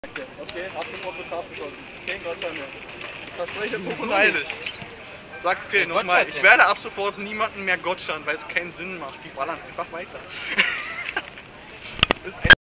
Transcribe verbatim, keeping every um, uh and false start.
Okay, ab sofort wird scharf geschossen. Kein Gottschalk mehr. Ich verspreche jetzt hoch und heilig. Sag, okay, nochmal, ich werde ab sofort niemanden mehr Gottschalk, weil es keinen Sinn macht. Die ballern einfach weiter. Bis